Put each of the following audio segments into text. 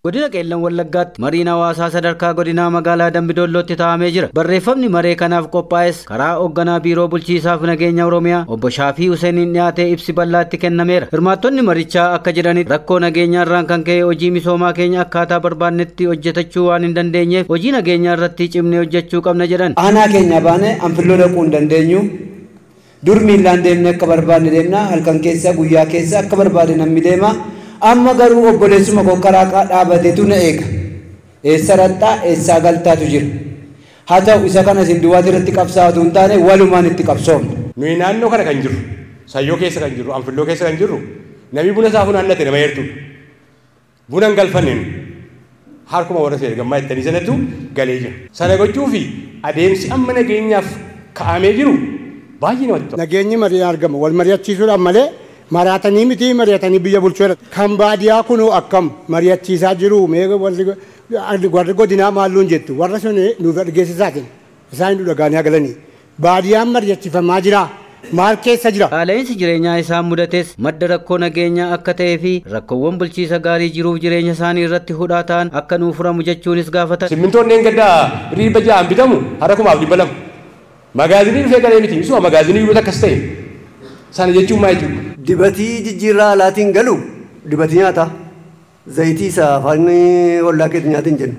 Godina Qeellan Wallaggaatti mariin hawaasaa sadarkaa godinaa magaalaa Dambidollootti taa'amee jira. Barreeffamni maree kanaaf qophaa'es karaa hoogganaa biiroo bulchiisaaf nageenya Oromiyaa obbo Shaafii Huseeniin dhiyaatee ibsi bal'aatti kennameera. Hirmaattonni marichaa akka jedhanitti rakkoo nageenyaa irraan kan ka'e hojii misoomaa keenya akkaataa barbaannetti hojjetachuu waan hin dandeenyeef hojii nageenyaa irratti cimnee hojjechuu qabna jedhan. Aanaa keenya baane anfilloo dhaquu hin dandeenyu. Dur miillaan deemne akka barbaanne deemna. Halkan keessa guyyaa keessa akka barbaade namni deema. Amma garuu obboleessuma koo karaa dhaabateetu na eega. Eessa raxxaa eessaa galtaatu jira. Haa ta'u isa kana isin duwwaa irratti qabsaa'atu hin taane walumaan itti qabsoomna. Nuyi naannoo kana kan jirru, Sayyoo keessa kan jirru, Anfilloo keessa kan jirru, namni buna isaa funaannate nama heertuudha. Buna hin galfanneen harkuma warra seergammaa ittanii sanatu galee jira. Sana gochuu fi adeemsi amma nageenyaaf kaa'amee jiru baay'ee namatti tola. Nageenyi marii argama. Wal mari'achiisuudhaan malee mari'atanii miti mari'atanii biyya bulchuudha. Kan baadiyyaa kunuu akkam mari'achiisaa jiru meeqa warri godinaa maalluun jettu warra sun nuuf dhageessisaatiin isaan nu dhagaanii galanii baadiyyaan mari'achiifamaa jira. Maal keessa jira? Qaala'insi jireenyaa isaan mudates madda rakkoo nageenyaa akka ta'ee fi rakkoowwan bulchiisa gaarii jiruuf jireenya isaanii irratti hudhaa ta'an akka nuuf furamu jechuunis gaafatan. Simmintoonni gaddaa riiba ja'aan bitamu har'a 2,200. Magaazinii dhufee galee miti. Isuma magaazinii yoo takkas ta'e sana jechuun maal jechuudha? Dibatii jijjiirraa alaatiin galu dibatii nyaata. Zayitii isaa afaan ollaa keetti nyaatiin jennu.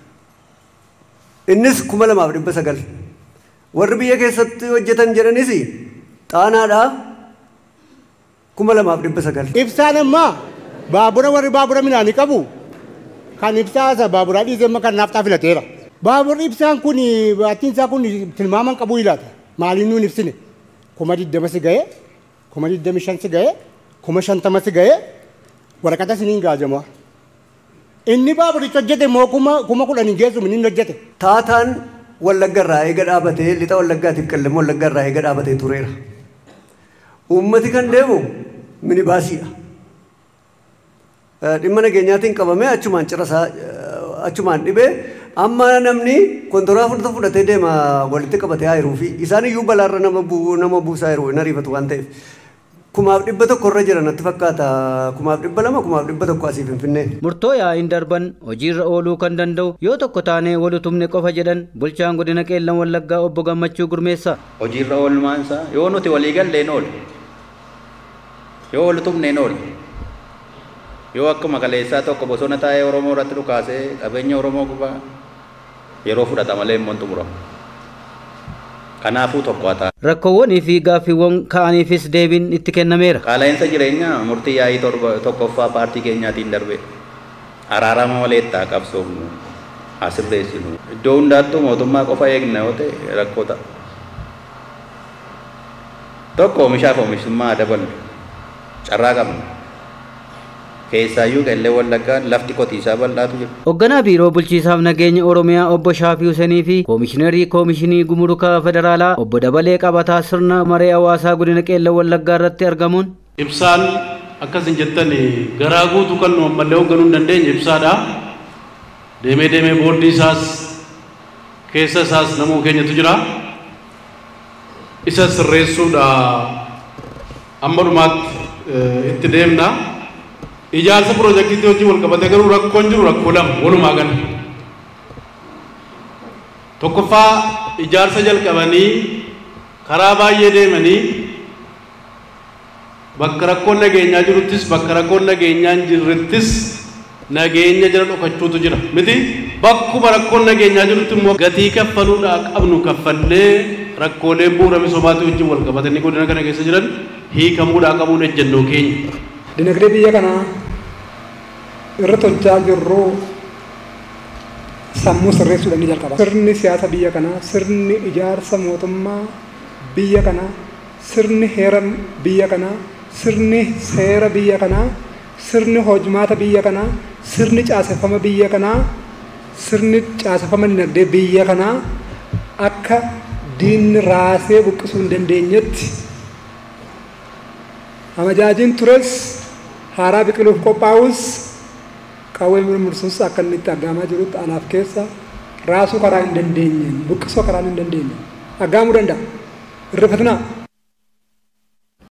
Innis 2,900. Warri biyya keessatti hojjetan jedhanis xaanaadhaa 2,900. Ibsaan ammaa baabura warri baabura midhaanii qabu kan ibsaa baaburaa dhiisee kan naaftaa filateera. Baaburri ibsaan kun baattiin isaa kun tilmaaman qabu ilaata. Maaliin nuun ibsine 20 ga'ee 25 ga'ee 50 ga'ee waraqata isiniin gaajama. Inni baaburicha hojjete moo 10,000 geessu inni hojjete. Taataan Wallaggarraa eega dhaabatee lixa Wallaggaatiif Qellem Wallaggarraa eega dhaabatee tureera. Uummati kan deemu minibaasiidha. Dhimma nageenyaatiin qabamee achumaan cirasaa achumaan dhibee amma namni kontoraa fudhatee deema walitti qabatee haayiruu fi isaan iyyuu balaarra nama buusaa yeroo hin ariifatu waan ta'eef 1,100 irra jira natti fakkaata 2,200 2,100 asii Finfinnee. Murtoo yaa'iin darban hojiirra ooluu kan danda'u yoo tokko taanee wal tumne qofa jedhan bulchaan godina Qeellan Wallaggaa obbo Gammachuu Gurmeessaa. Hojiirra oolmaan isaa yoo nuti walii galleen oolu yoo wal tumneen oolu yoo akkuma kaleessaa tokko bosona taa'ee Oromoo irratti dhukaasee qabeenya Oromoo gubaa yeroo fudhata malee immoo xumura. Kanaafuu tokko haa ta'an. Rakkoowwanii fi gaaffiiwwan ka'aniifis deebiin itti kennameera. Qaala'insa jireenyaa murtii yaa'ii tokkoffaa paartii keenyaatiin darbe araarama maleettaa qabsoofnu haa sirreessinu. Iddoo hundaattuu mootummaa qofa eegna yoo ta'e rakkoo ta'a. Tokko oomishaaf oomishtummaa dabalu carraa qabna. Keessaayyuu Qeellan Wallaggaan lafti qotiisaa bal'aatu jira. Hoogganaa biiroo bulchiisaaf nageenya Oromiyaa obbo Shaafii Huseenii fi koomishiinarii koomishinii gumuruka federaalaa obbo Dabalee Qabataa sirna maree hawaasaa godina Qeellan Wallaggaa irratti argamuun ibsaan akkasin jettan garaa guutuu kan nu ammallee hoogganuu hin dandeenye ibsaadha. Deemee booddee isaas keessa isaas namuu keenyatu jira. Isa sirreessuudha amma dhumaatti itti deemna. Ijaarsa piroojeektii wajjin wal qabate garuu rakkoon jiru rakkoo lama walumaa gala. Tokkoffaa ijaarsa jalqabanii karaa baay'ee deemanii bakka rakkoon nageenyaa jiruttis bakka rakkoon nageenyaa hin jirrettis nageenya jala dhokachuutu jira. Miti bakkuma rakkoon nageenyaa jirutti immoo gatii kaffaluudhaa qabnu kaffallee rakkoolee bu'uura misoomaatii wajjin wal qabatanii godina kana keessa jiran hiikamuudhaa qabuun ejjennoo keenya. Dinagdee biyya kanaa irratti hojjaa jirru sammuu sirreessuudhaan ni jalqaba. Sirni siyaasa biyya kanaa, sirni ijaarsa mootummaa biyya kanaa, sirni heera biyya kanaa, sirni seera biyya kanaa, sirni hojmaata biyya kanaa, sirni caaseffama biyya kanaa, sirni caaseffama dinagdee biyya kanaa akka diinni raasee buqqisuu hin dandeenyetti amajaajiin tures haaraa biqiluuf qophaa'us qawwee murmuursuus akka inni itti argamaa jirutti alaaf keessa raasuu karaa hin dandeenyeen buqqisuu karaa hin dandeenye argamuu danda'a. Irreeffatinaa